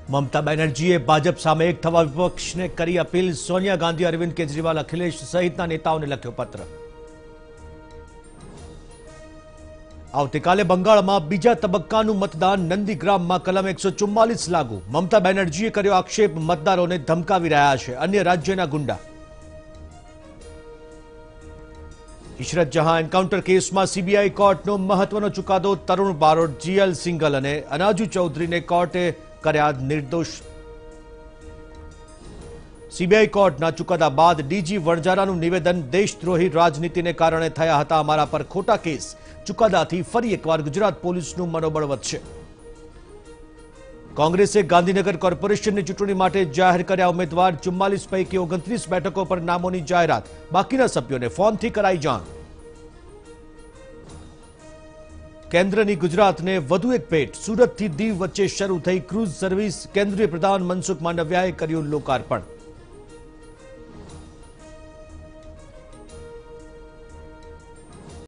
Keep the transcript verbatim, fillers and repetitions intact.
મમતા બેનર્જીએ ભાજપ સામે એક થવા વિપક્ષને કરી અપીલ। સોનિયા ગાંધી, અરવિંદ કેજરીવાલ, અખિલેશ સહિતના નેતાઓને લખ્યો પત્ર। આવતીકાલે બંગાળમાં બીજા તબક્કાનું મતદાન। નંદીગ્રામમાં કલમ એકસો ચુમ્માલીસ લાગુ। મમતા બેનર્જીએ કર્યો આક્ષેપ, મતદારોને ધમકાવી રહ્યા છે અન્ય રાજ્યના ગુંડા। ઇશરત જહાં એન્કાઉન્ટર કેસમાં સીબીઆઈ કોર્ટનો મહત્વનો ચુકાદો। તરુણ બારોટ, જીએલ સિંઘલ અને અનાજુ ચૌધરીને કોર્ટે કર્યા નિર્દોષ। સીબીઆઈ કોર્ટના ચુકાદા બાદ ડીજી વણજારાનું નિવેદન, દેશદ્રોહી રાજનીતિને કારણે થયા હતા અમારા પર ખોટા કેસ। ચુકાદાથી ફરી એકવાર ગુજરાત પોલીસનું મનોબળ વધશે। કોંગ્રેસે ગાંધીનગર કોર્પોરેશનની ચૂંટણી માટે જાહેર કર્યા ઉમેદવાર। ચુમ્માલીસ પૈકી ઓગણત્રીસ બેઠકો પર નામોની જાહેરાત। બાકીના સભ્યોને ફોનથી કરાઈ જાણ। કેન્દ્રની ગુજરાતને વધુ એક ભેટ। સુરતથી દીવ વચ્ચે શરૂ થઈ ક્રૂઝ સર્વિસ। કેન્દ્રીય પ્રધાન મનસુખ માંડવિયાએ કર્યું લોકાર્પણ।